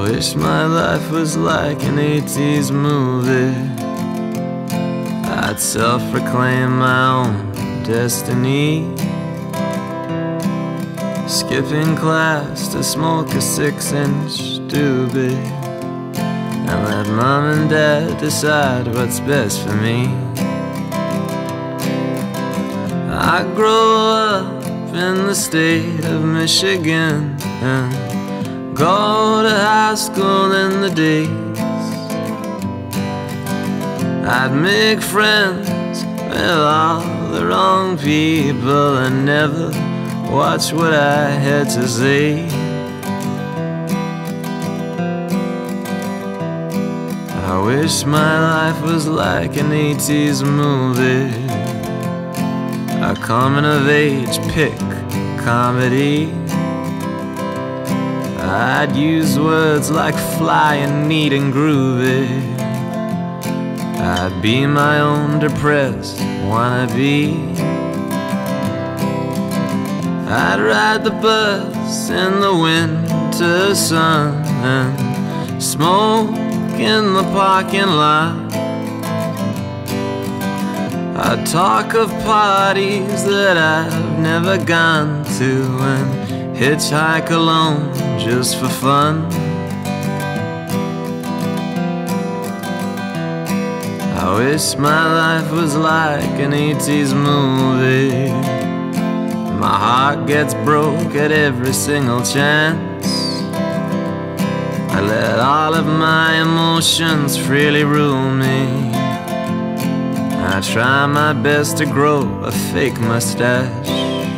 wish my life was like an 80's movie. I'd self-proclaim my own destiny, skipping class to smoke a 6-inch doobie, and let mom and dad decide what's best for me. I grew up in the state of Michigan and go to high school in the days. I'd make friends with all the wrong people and never watch what I had to say. I wish my life was like an 80's movie, a coming-of-age pick comedy. I'd use words like fly and neat and groovy. I'd be my own depressed wannabe. I'd ride the bus in the winter sun and smoke in the parking lot. I'd talk of parties that I've never gone to and hitchhike alone just for fun. I wish my life was like an 80's movie. My heart gets broke at every single chance. I let all of my emotions freely rule me. I try my best to grow a fake moustache.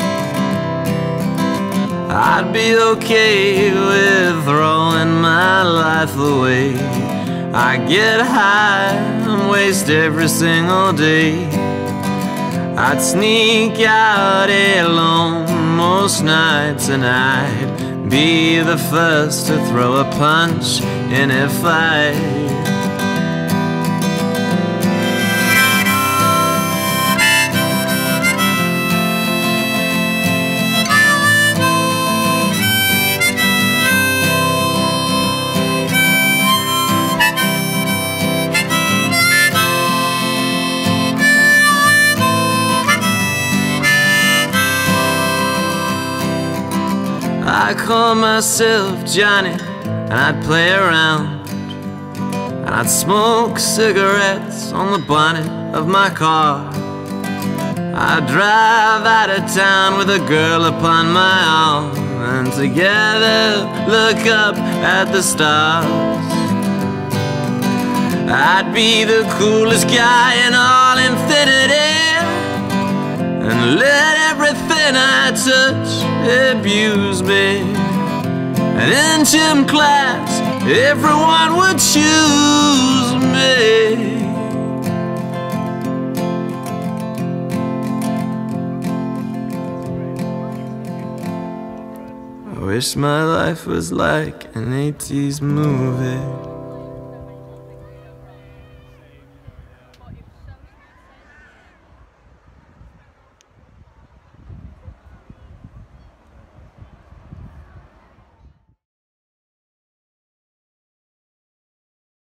I'd be okay with throwing my life away. I get high and waste every single day. I'd sneak out alone most nights, and I'd be the first to throw a punch in a fight. I call myself Johnny, and I'd play around, and I'd smoke cigarettes on the bonnet of my car. I'd drive out of town with a girl upon my arm, and together look up at the stars. I'd be the coolest guy in all infinity, and let everything I touch abuse me. And in gym class, everyone would choose me. I wish my life was like an 80's movie.